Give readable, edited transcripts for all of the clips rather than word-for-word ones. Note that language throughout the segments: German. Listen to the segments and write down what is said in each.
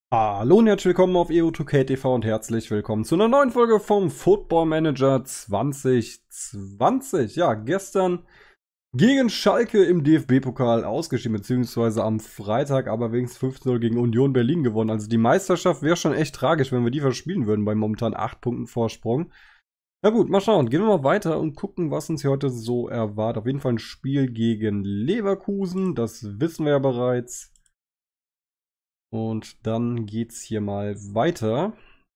Hallo und herzlich willkommen auf EU2K TV und herzlich willkommen zu einer neuen Folge vom Football Manager 2020. Ja, gestern gegen Schalke im DFB-Pokal ausgeschieden, beziehungsweise am Freitag aber wenigstens 5:0 gegen Union Berlin gewonnen. Also die Meisterschaft wäre schon echt tragisch, wenn wir die verspielen würden bei momentan 8 Punkten Vorsprung. Na gut, mal schauen. Gehen wir mal weiter und gucken, was uns hier heute so erwartet. Auf jeden Fall ein Spiel gegen Leverkusen, das wissen wir ja bereits. Und dann geht's hier mal weiter.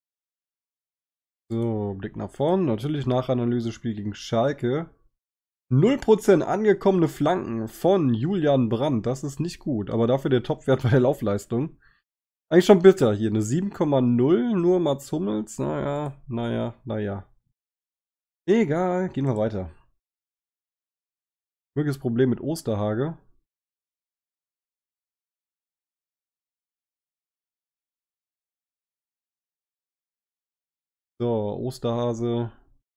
So, Blick nach vorn. Natürlich Nachanalyse-Spiel gegen Schalke. 0% angekommene Flanken von Julian Brandt. Das ist nicht gut. Aber dafür der Topwert bei der Laufleistung. Eigentlich schon bitter hier. Eine 7,0. Nur Mats Hummels. Naja. Egal. Gehen wir weiter. Mögliches Problem mit Osterhage. So, Osterhase.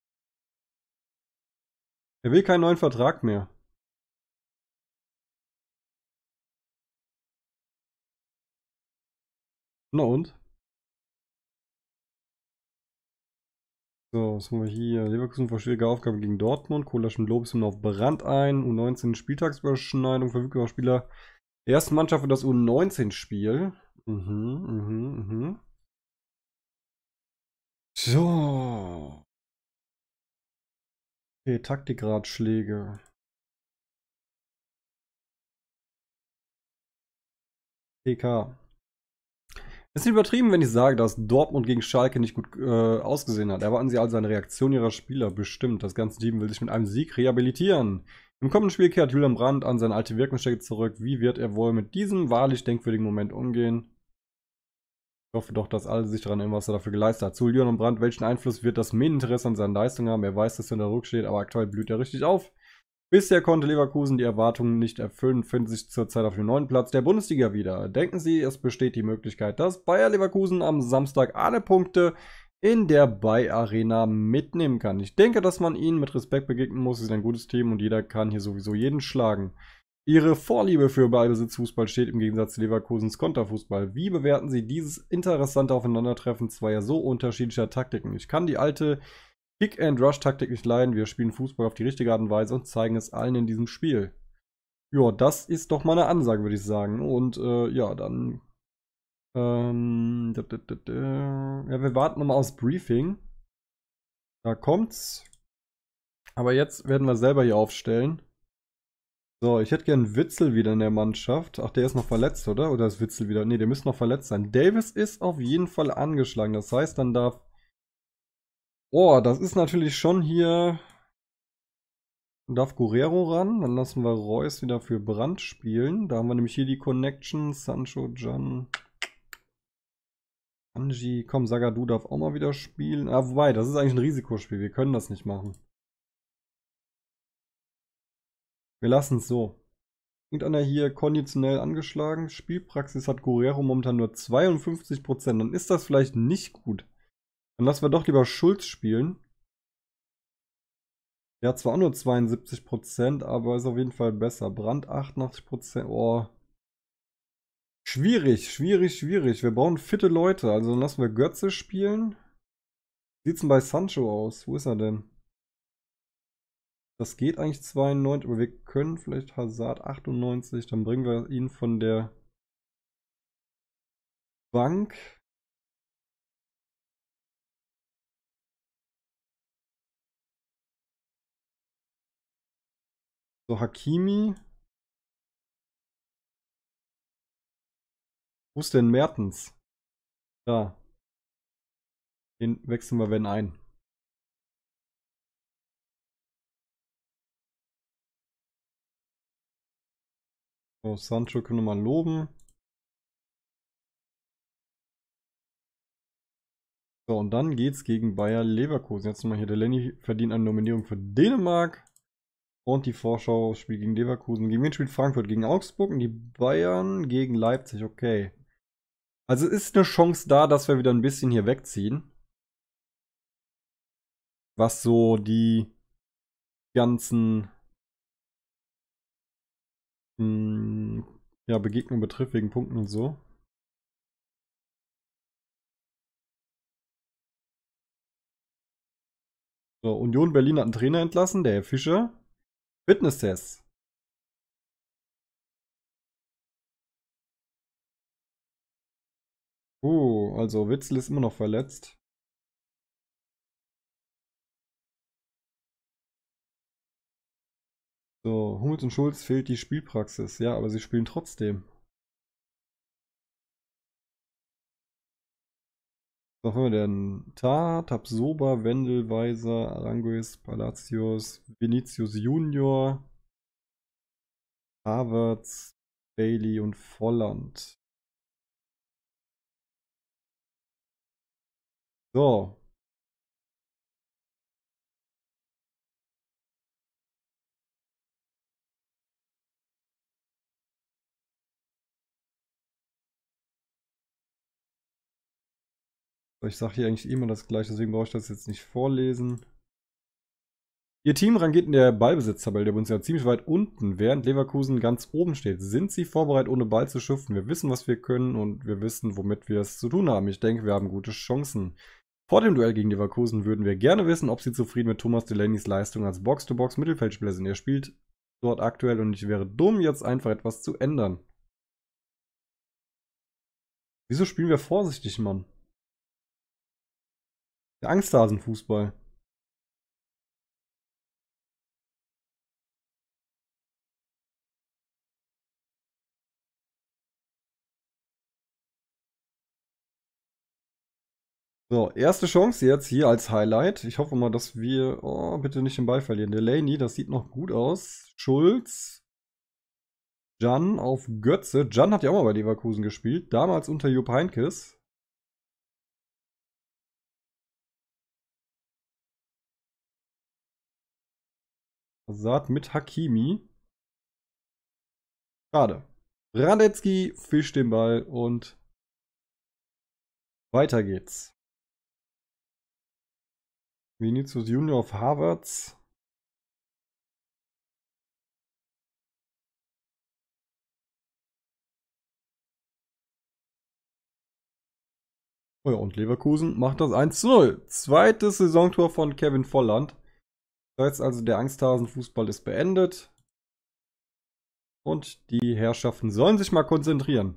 Er will keinen neuen Vertrag mehr. Na und? So, was haben wir hier? Leverkusen vor schwierige Aufgabe gegen Dortmund. Kohl laschen Lobes auf Brand ein. U19 Spieltagsüberschneidung, verfügbare Spieler. Erste Mannschaft für das U19-Spiel. Mhm. So. Okay, Taktikratschläge. PK. Ist nicht übertrieben, wenn ich sage, dass Dortmund gegen Schalke nicht gut ausgesehen hat. Erwarten Sie also eine Reaktion Ihrer Spieler? Bestimmt. Das ganze Team will sich mit einem Sieg rehabilitieren. Im kommenden Spiel kehrt Julian Brandt an seine alte Wirkungsstätte zurück. Wie wird er wohl mit diesem wahrlich denkwürdigen Moment umgehen? Ich hoffe doch, dass alle sich daran erinnern, was er dafür geleistet hat. Zu Julian Brandt, welchen Einfluss wird das Medieninteresse an seinen Leistungen haben? Er weiß, dass er unter Druck steht, aber aktuell blüht er richtig auf. Bisher konnte Leverkusen die Erwartungen nicht erfüllen und findet sich zurzeit auf dem 9. Platz der Bundesliga wieder. Denken Sie, es besteht die Möglichkeit, dass Bayer Leverkusen am Samstag alle Punkte in der Bayer Arena mitnehmen kann? Ich denke, dass man ihnen mit Respekt begegnen muss. Sie sind ein gutes Team und jeder kann hier sowieso jeden schlagen. Ihre Vorliebe für Ballbesitzfußball steht im Gegensatz zu Leverkusens Konterfußball. Wie bewerten Sie dieses interessante Aufeinandertreffen zweier so unterschiedlicher Taktiken? Ich kann die alte Kick-and-Rush-Taktik nicht leiden. Wir spielen Fußball auf die richtige Art und Weise und zeigen es allen in diesem Spiel. Ja, das ist doch mal eine Ansage, würde ich sagen. Und ja, dann. Ja, wir warten nochmal aufs Briefing. Da kommt's. Aber jetzt werden wir selber hier aufstellen. So, ich hätte gern Witzel wieder in der Mannschaft. Ach, der ist noch verletzt, oder? Oder ist Witzel wieder? Ne, der müsste noch verletzt sein. Davis ist auf jeden Fall angeschlagen. Das heißt, dann darf. Oh, das ist natürlich schon hier. Darf Guerrero ran, dann lassen wir Reus wieder für Brandt spielen. Da haben wir nämlich hier die Connection. Sancho, Can, Anji. Komm, Zagadou darf auch mal wieder spielen. Ah, wobei, das ist eigentlich ein Risikospiel. Wir können das nicht machen. Wir lassen es so. Irgendeiner hier konditionell angeschlagen. Spielpraxis hat Guerrero momentan nur 52%. Dann ist das vielleicht nicht gut. Dann lassen wir doch lieber Schulz spielen. Der hat zwar auch nur 72%, aber ist auf jeden Fall besser. Brandt 88%. Oh, schwierig. Wir brauchen fitte Leute. Also dann lassen wir Götze spielen. Wie sieht's denn bei Sancho aus? Wo ist er denn? Das geht eigentlich 92, aber wir können vielleicht Hazard 98. Dann bringen wir ihn von der Bank. So, Hakimi. Wo ist denn Mertens? Da. Den wechseln wir wenn ein. So, Sancho können wir mal loben. So, und dann geht's gegen Bayer Leverkusen. Jetzt nochmal hier, der Lenny verdient eine Nominierung für Dänemark. Und die Vorschau spielt gegen Leverkusen. Gegen wen spielt Frankfurt? Gegen Augsburg und die Bayern gegen Leipzig. Okay. Also ist eine Chance da, dass wir wieder ein bisschen hier wegziehen. Was so die ganzen ja, Begegnungen betrifft, wegen Punkten und so. So, Union Berlin hat einen Trainer entlassen, der Herr Fischer. Fitnesstest. Also Witzel ist immer noch verletzt. So, Hummels und Schulz fehlt die Spielpraxis. Ja, aber sie spielen trotzdem. Was haben wir denn? Tah, Tapsoba, Wendel, Weiser, Aranguiz, Palacios, Vinicius Junior, Havertz, Bailey und Volland. So, ich sage hier eigentlich immer das gleiche, deswegen brauche ich das jetzt nicht vorlesen. Ihr Team rangiert in der Ballbesitztabelle der Bundesliga ziemlich weit unten, während Leverkusen ganz oben steht. Sind sie vorbereitet, ohne Ball zu schuften? Wir wissen, was wir können und wir wissen, womit wir es zu tun haben. Ich denke, wir haben gute Chancen. Vor dem Duell gegen Leverkusen würden wir gerne wissen, ob sie zufrieden mit Thomas Delaney's Leistung als Box-to-Box-Mittelfeldspieler sind. Er spielt dort aktuell und ich wäre dumm, jetzt einfach etwas zu ändern. Wieso spielen wir vorsichtig, Mann? Der Angsthasenfußball. So, erste Chance jetzt hier als Highlight. Ich hoffe mal, dass wir. Oh, bitte nicht den Ball verlieren. Delaney, das sieht noch gut aus. Schulz. Jan auf Götze. Jan hat ja auch mal bei Leverkusen gespielt. Damals unter Jupp Heynckes. Saat mit Hakimi. Schade. Radetzky fischt den Ball und weiter geht's. Vinicius Junior auf Havertz. Oh ja, und Leverkusen macht das 1:0. Zweites Saisontor von Kevin Volland. Das heißt also, der Angsthasen-Fußball ist beendet. Und die Herrschaften sollen sich mal konzentrieren.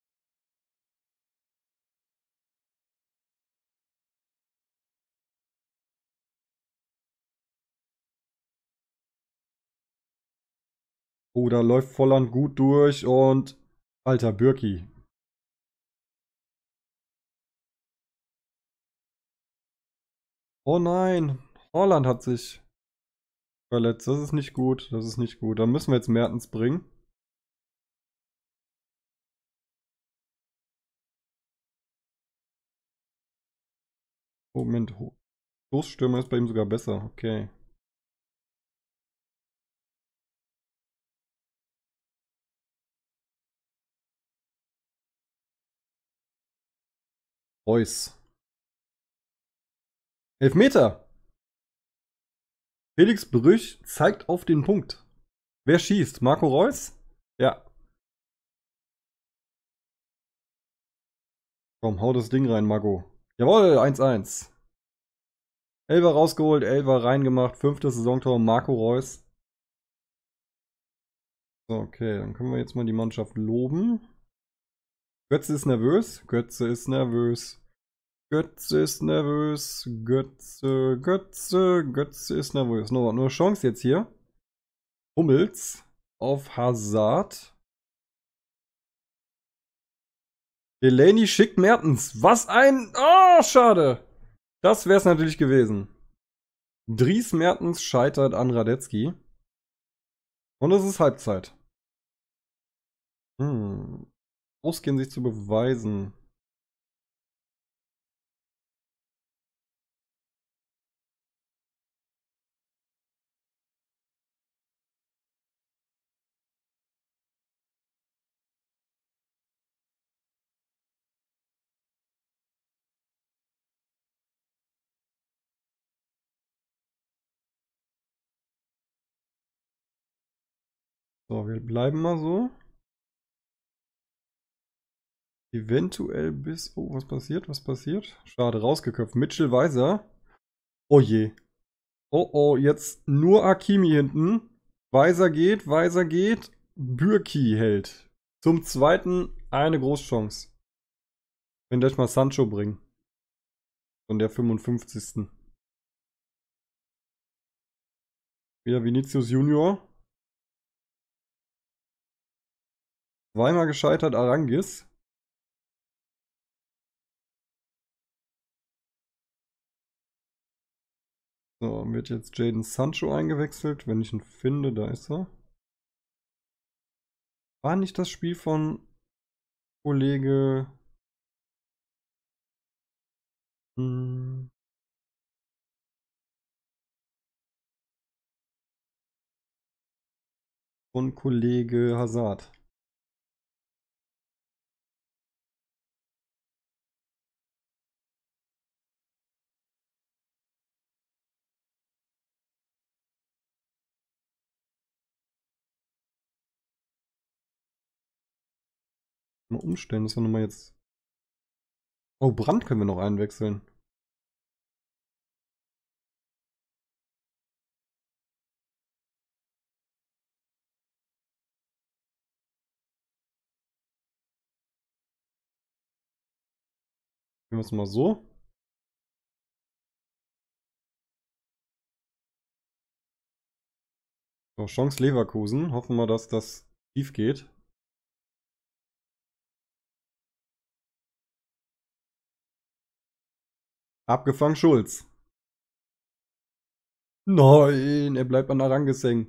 Oh, da läuft Volland gut durch und alter Birki. Oh nein, Holland hat sich verletzt. Das ist nicht gut. Das ist nicht gut. Da müssen wir jetzt Mertens bringen. Moment, Stoßstürmer ist bei ihm sogar besser. Okay. Reus. Elfmeter. Felix Brüch zeigt auf den Punkt. Wer schießt? Marco Reus? Ja. Komm, hau das Ding rein, Mago. Jawohl, 1:1. Elfer rausgeholt, Elfer reingemacht. Fünftes Saisontor, Marco Reus. So, okay, dann können wir jetzt mal die Mannschaft loben. Götze ist nervös. Götze ist nervös. Götze ist nervös. Götze ist nervös. Nur Chance jetzt hier. Hummels auf Hazard. Delaney schickt Mertens. Was ein. Oh, schade. Das wäre es natürlich gewesen. Dries Mertens scheitert an Radetzky. Und es ist Halbzeit. Ausgehen sich zu beweisen. So, wir bleiben mal so. Eventuell bis. Oh, was passiert? Was passiert? Schade, rausgeköpft. Mitchell Weiser. Oh je. Oh oh, jetzt nur Hakimi hinten. Weiser geht. Bürki hält. Zum zweiten eine Großchance. Wenn gleich mal Sancho bringen. Von der 55. Wieder Vinicius Junior. Zweimal gescheitert Arangis. So, wird jetzt Jadon Sancho eingewechselt. Wenn ich ihn finde, da ist er. War nicht das Spiel von Kollege. Hm, von Kollege Hazard. Mal umstellen, das war nochmal jetzt. Oh, Brandt können wir noch einwechseln. Nehmen wir es mal so. So, Chance Leverkusen. Hoffen wir, dass das tief geht. Abgefangen Schulz. Nein, er bleibt an Arangis hängen.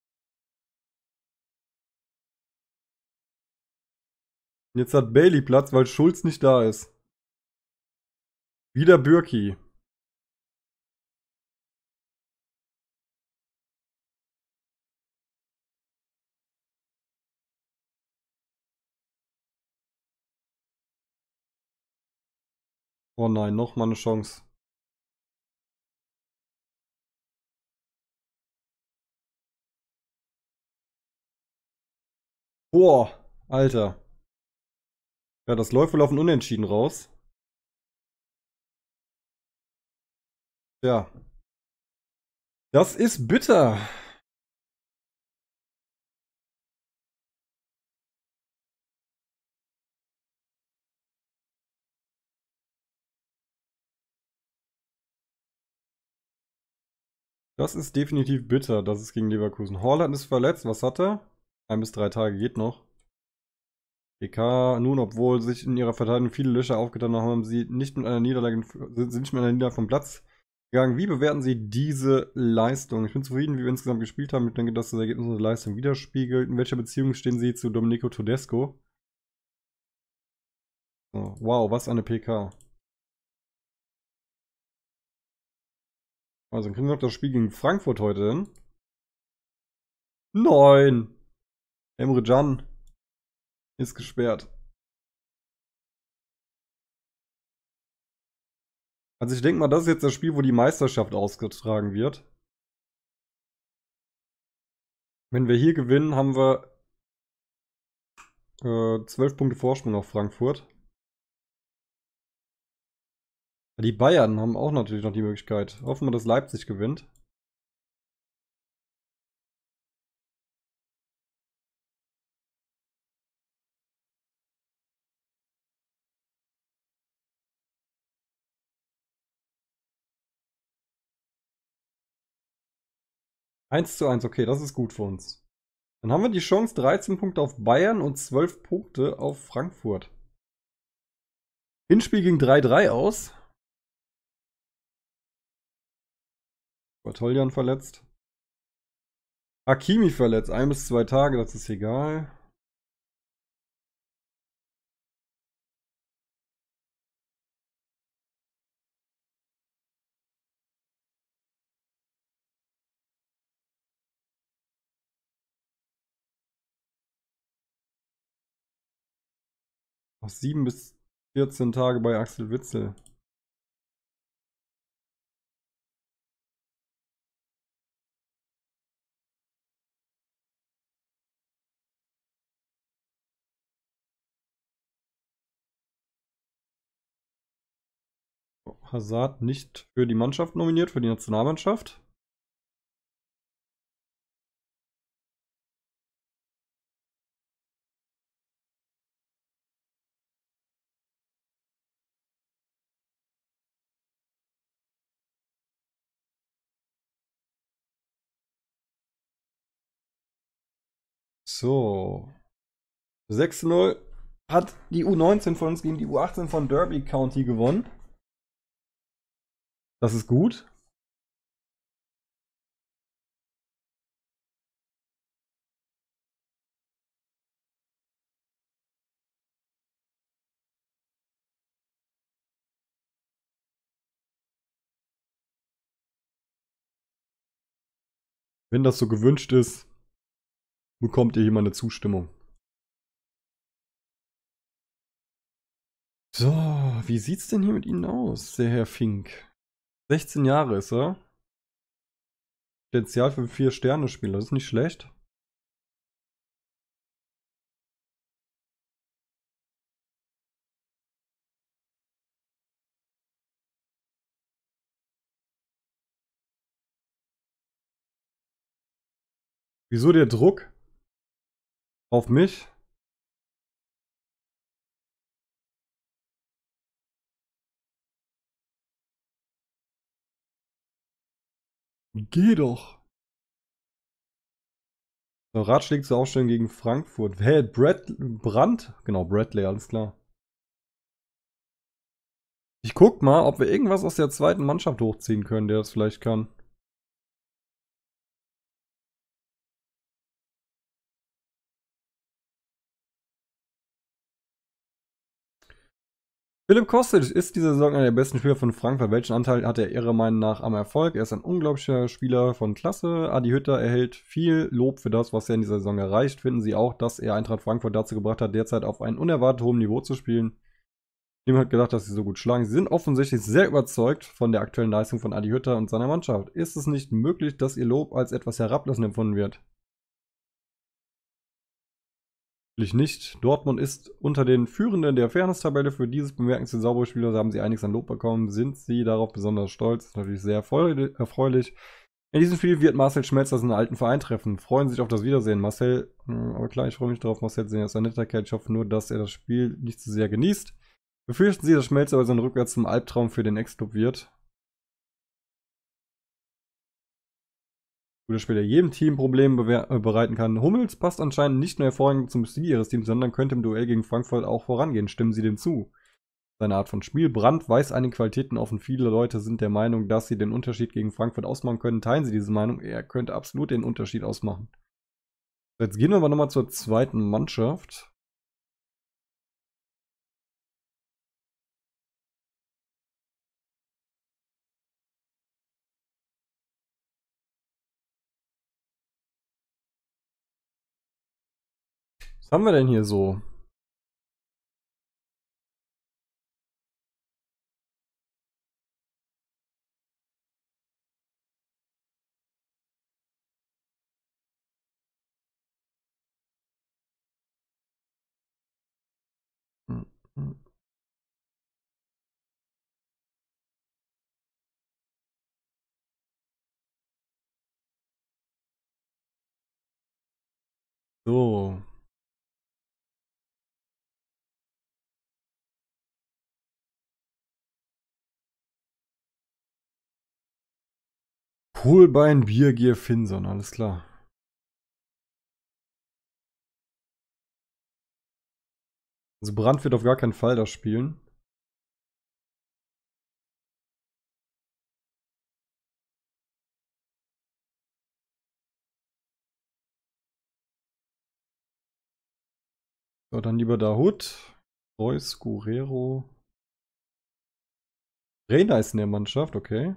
Jetzt hat Bailey Platz, weil Schulz nicht da ist. Wieder Bürki. Oh nein, nochmal eine Chance. Boah, Alter. Ja, das läuft wohl auf ein Unentschieden raus. Ja. Das ist bitter. Das ist definitiv bitter, dass es gegen Leverkusen. Haaland ist verletzt. Was hat er? 1 bis 3 Tage geht noch. PK, nun, obwohl sich in ihrer Verteidigung viele Löcher aufgetan haben, haben sie nicht mit einer Niederlage, sind sie nicht mit einer Niederlage vom Platz gegangen. Wie bewerten Sie diese Leistung? Ich bin zufrieden, wie wir insgesamt gespielt haben. Ich denke, dass das Ergebnis unsere Leistung widerspiegelt. In welcher Beziehung stehen Sie zu Domenico Tedesco? Oh, wow, was eine PK. Also, dann kriegen wir noch das Spiel gegen Frankfurt heute hin. 9. Emre Can ist gesperrt. Also ich denke mal, das ist jetzt das Spiel, wo die Meisterschaft ausgetragen wird. Wenn wir hier gewinnen, haben wir 12 Punkte Vorsprung auf Frankfurt. Die Bayern haben auch natürlich noch die Möglichkeit. Hoffen wir, dass Leipzig gewinnt. Eins zu eins, okay, das ist gut für uns. Dann haben wir die Chance, 13 Punkte auf Bayern und 12 Punkte auf Frankfurt. Hinspiel ging 3-3 aus. Bartoljan verletzt. Hakimi verletzt, 1 bis 2 Tage, das ist egal. Noch 7 bis 14 Tage bei Axel Witsel. Hazard nicht für die Mannschaft nominiert, für die Nationalmannschaft. So. 6:0 hat die U19 von uns gegen die U18 von Derby County gewonnen. Das ist gut. Wenn das so gewünscht ist, bekommt ihr hier mal eine Zustimmung. So, wie sieht's denn hier mit Ihnen aus, der Herr Fink? 16 Jahre ist er. Potenzial für 4-Sterne-Spieler, das ist nicht schlecht. Wieso der Druck auf mich? Geh doch. So, Ratschläge zur Aufstellung gegen Frankfurt. Hey, Brandt? Genau, Bradley, alles klar. Ich guck mal, ob wir irgendwas aus der zweiten Mannschaft hochziehen können, der das vielleicht kann. Philipp Kostic ist diese Saison einer der besten Spieler von Frankfurt. Welchen Anteil hat er Ihrer Meinung nach am Erfolg? Er ist ein unglaublicher Spieler von Klasse. Adi Hütter erhält viel Lob für das, was er in dieser Saison erreicht. Finden Sie auch, dass er Eintracht Frankfurt dazu gebracht hat, derzeit auf einem unerwartet hohen Niveau zu spielen? Niemand hat gedacht, dass sie so gut schlagen. Sie sind offensichtlich sehr überzeugt von der aktuellen Leistung von Adi Hütter und seiner Mannschaft. Ist es nicht möglich, dass ihr Lob als etwas herablassend empfunden wird? Natürlich nicht. Dortmund ist unter den Führenden der Fairness-Tabelle. Für dieses bemerkenswerte saubere Spiel haben sie einiges an Lob bekommen. Sind sie darauf besonders stolz? Das ist natürlich sehr erfreulich. In diesem Spiel wird Marcel Schmelzer seinen alten Verein treffen. Freuen Sie sich auf das Wiedersehen, Marcel. Aber klar, ich freue mich darauf. Marcel ist ein netter Kerl. Ich hoffe nur, dass er das Spiel nicht zu sehr genießt. Befürchten Sie, dass Schmelzer bei seinem Rückwärts zum Albtraum für den Ex-Club wird? Guter Spieler jedem Team Probleme bereiten kann. Hummels passt anscheinend nicht nur hervorragend zum Stil ihres Teams, sondern könnte im Duell gegen Frankfurt auch vorangehen. Stimmen Sie dem zu? Seine Art von Spiel. Brandt weist einige Qualitäten auf und viele Leute sind der Meinung, dass sie den Unterschied gegen Frankfurt ausmachen können. Teilen Sie diese Meinung? Er könnte absolut den Unterschied ausmachen. Jetzt gehen wir aber nochmal zur zweiten Mannschaft. Was haben wir denn hier so? Hm, hm. So. Kohlbein, Biergier, Finson, alles klar. Also Brandt wird auf gar keinen Fall das spielen. So, dann lieber Dahut. Reus, Guerrero. Reina ist in der Mannschaft, okay.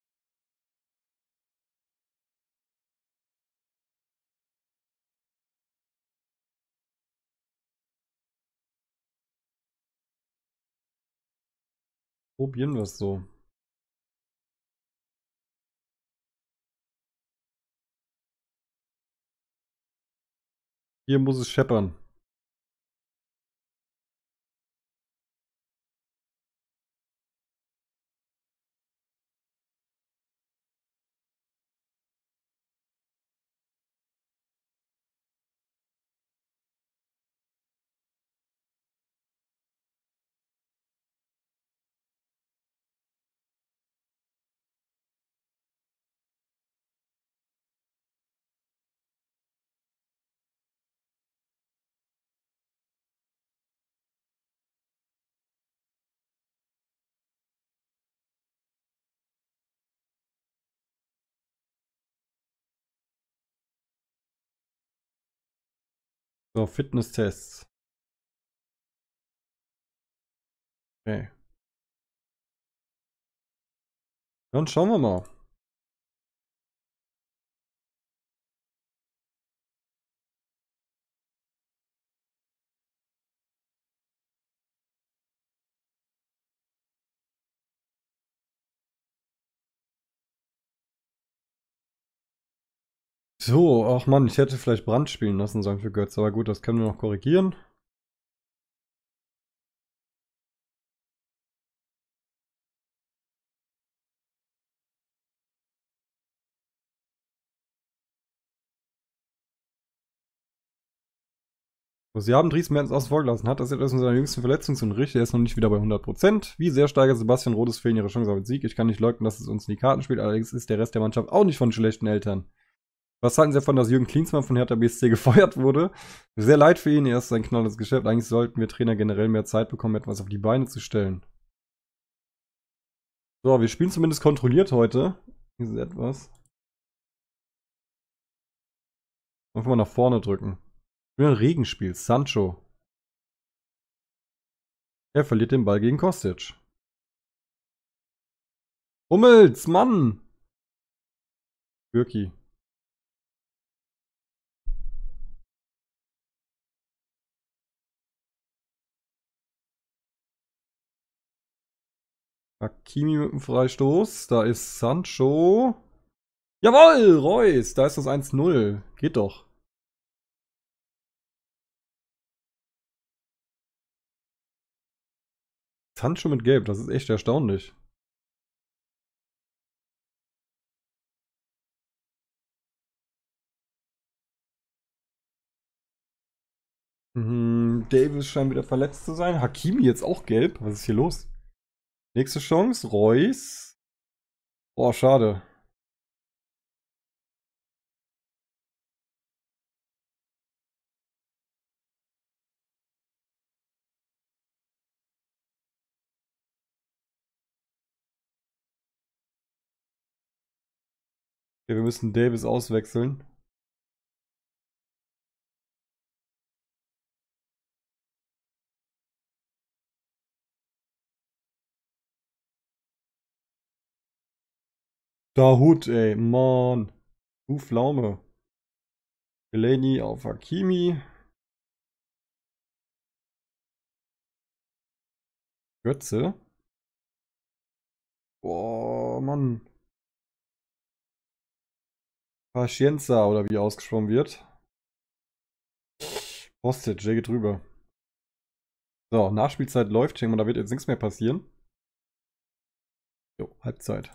Probieren wir es so. Hier muss es scheppern. So, Fitnesstests. Okay. Dann schauen wir mal. So, ach Mann, ich hätte vielleicht Brand spielen lassen sollen für Götze, aber gut, das können wir noch korrigieren. Sie haben Dries Mertens außen vor gelassen. Hat das jetzt in seiner jüngsten Verletzung zu Richter? Er ist noch nicht wieder bei 100%. Wie sehr steigert Sebastian Rodes Fehlen ihre Chance auf den Sieg? Ich kann nicht leugnen, dass es uns in die Karten spielt. Allerdings ist der Rest der Mannschaft auch nicht von schlechten Eltern. Was halten Sie davon, dass Jürgen Klinsmann von Hertha BSC gefeuert wurde? Sehr leid für ihn. Er ist ein knalles Geschäft. Eigentlich sollten wir Trainer generell mehr Zeit bekommen, etwas auf die Beine zu stellen. So, wir spielen zumindest kontrolliert heute. Hier ist etwas. Einfach mal nach vorne drücken. Wieder ein Regenspiel. Sancho. Er verliert den Ball gegen Kostic. Hummels, Mann! Bürki. Hakimi mit dem Freistoß. Da ist Sancho. Jawoll, Reus. Da ist das 1-0. Geht doch. Sancho mit Gelb, das ist echt erstaunlich. Davis scheint wieder verletzt zu sein. Hakimi jetzt auch gelb. Was ist hier los? Nächste Chance. Reus. Oh, schade. Okay, wir müssen Davis auswechseln. Dahut, ey. Mann. Du Pflaume. Delaney auf Hakimi. Götze. Boah, Mann. Pacienza oder wie ausgesprochen wird. Kostic, der geht drüber. So, Nachspielzeit läuft. Ich denke mal, da wird jetzt nichts mehr passieren. Jo, Halbzeit.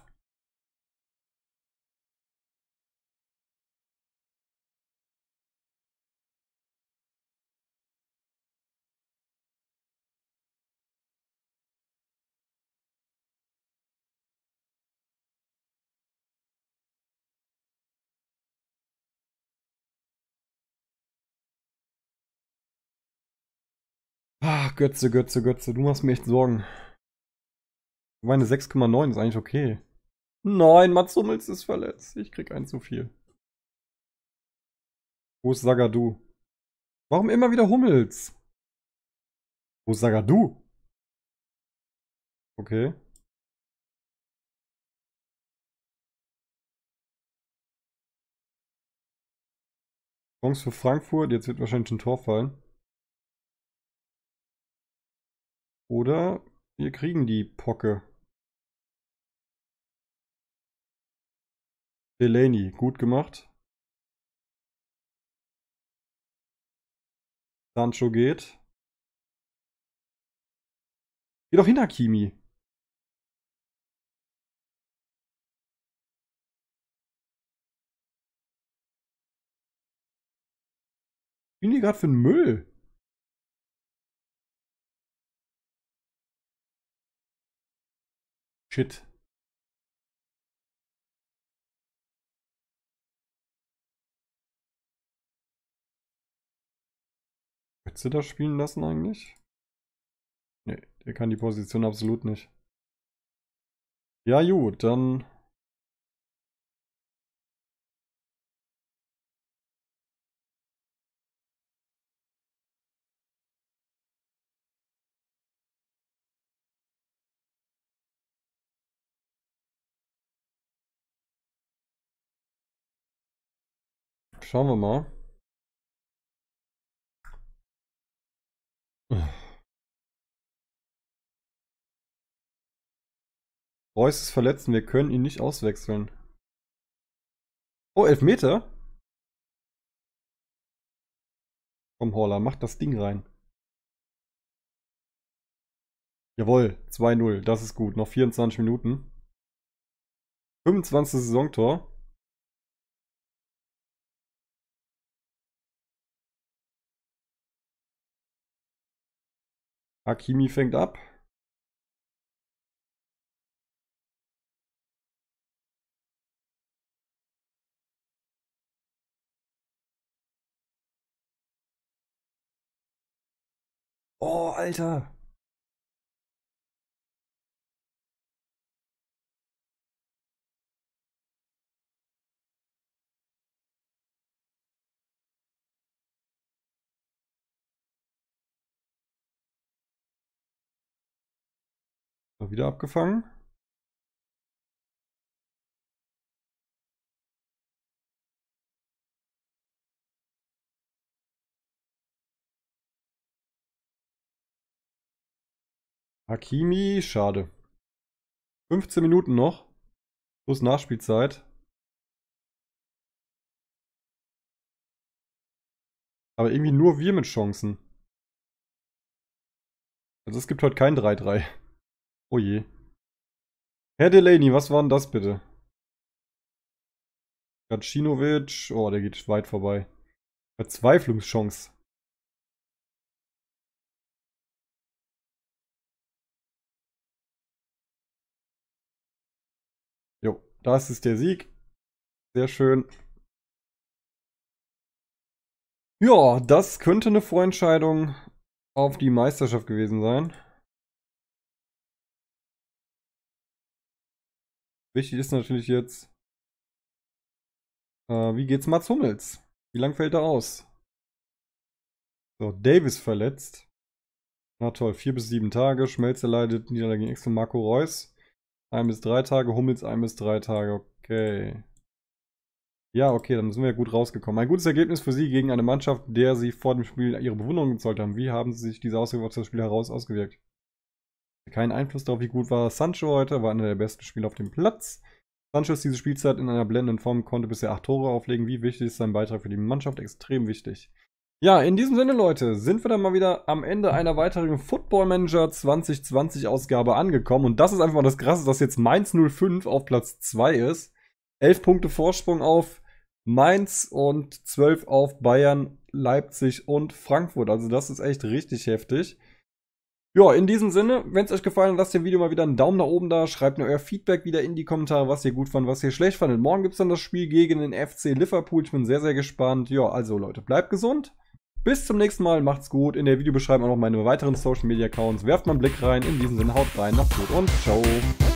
Ah, Götze, Götze, Götze. Du machst mir echt Sorgen. Meine 6,9 ist eigentlich okay. Nein, Mats Hummels ist verletzt. Ich krieg einen zu viel. Wo ist Sagadu? Warum immer wieder Hummels? Wo ist Sagadu? Okay. Chance für Frankfurt. Jetzt wird wahrscheinlich ein Tor fallen. Oder wir kriegen die Pocke. Delaney, gut gemacht. Sancho geht. Geh doch hin, Hakimi. Ich bin hier gerade für den Müll. Shit. Willst du das spielen lassen eigentlich? Nee, der kann die Position absolut nicht. Ja, gut, dann. Schauen wir mal. Reus ist verletzt und wir können ihn nicht auswechseln. Oh, Elfmeter? Komm, Horler, mach das Ding rein. Jawohl, 2-0, das ist gut. Noch 24 Minuten. 25. Saisontor. Hakimi fängt ab. Oh, Alter. So, wieder abgefangen. Hakimi, schade. 15 Minuten noch. Plus Nachspielzeit. Aber irgendwie nur wir mit Chancen. Also es gibt heute kein 3-3. Oh je. Herr Delaney, was war denn das bitte? Gacinovic. Oh, der geht weit vorbei. Verzweiflungschance. Jo, das ist der Sieg. Sehr schön. Ja, das könnte eine Vorentscheidung auf die Meisterschaft gewesen sein. Wichtig ist natürlich jetzt, wie geht's Mats Hummels? Wie lang fällt er aus? So, Davis verletzt. Na toll, 4 bis 7 Tage. Schmelzer leidet Niederlage gegen Excel. Marco Reus 1 bis 3 Tage. Hummels 1 bis 3 Tage. Okay. Ja, okay, dann sind wir ja gut rausgekommen. Ein gutes Ergebnis für Sie gegen eine Mannschaft, der Sie vor dem Spiel Ihre Bewunderung gezollt haben. Wie haben Sie sich diese Auswirkungen auf das Spiel heraus ausgewirkt? Kein Einfluss darauf, wie gut war Sancho heute, war einer der besten Spieler auf dem Platz. Sancho ist diese Spielzeit in einer blendenden Form, konnte bisher 8 Tore auflegen. Wie wichtig ist sein Beitrag für die Mannschaft? Extrem wichtig. Ja, in diesem Sinne, Leute, sind wir dann mal wieder am Ende einer weiteren Football Manager 2020 Ausgabe angekommen. Und das ist einfach mal das Krasse, dass jetzt Mainz 05 auf Platz 2 ist. 11 Punkte Vorsprung auf Mainz und 12 auf Bayern, Leipzig und Frankfurt. Also das ist echt richtig heftig. Ja, in diesem Sinne, wenn es euch gefallen hat, lasst dem Video mal wieder einen Daumen nach oben da. Schreibt mir euer Feedback wieder in die Kommentare, was ihr gut fandet, was ihr schlecht fandet. Morgen gibt es dann das Spiel gegen den FC Liverpool. Ich bin sehr, sehr gespannt. Ja, also Leute, bleibt gesund. Bis zum nächsten Mal, macht's gut. In der Videobeschreibung auch noch meine weiteren Social Media Accounts. Werft mal einen Blick rein. In diesem Sinne, haut rein, macht's gut und ciao.